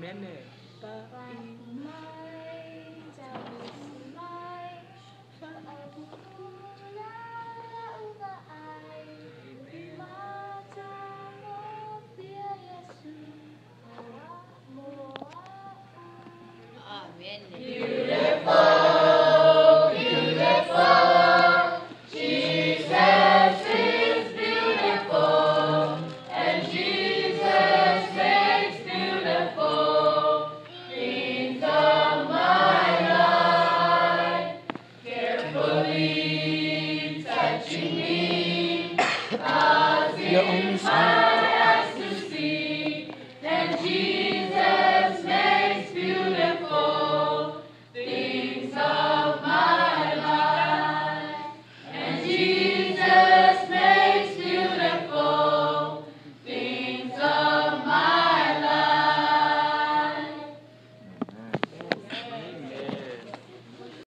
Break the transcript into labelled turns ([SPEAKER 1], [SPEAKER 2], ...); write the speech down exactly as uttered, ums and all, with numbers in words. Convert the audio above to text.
[SPEAKER 1] Amen.
[SPEAKER 2] Beautiful, beautiful, Jesus is beautiful, and Jesus makes beautiful things of my life. Carefully touching me, causing my eyes to see, and Jesus makes beautiful things of my life, and Jesus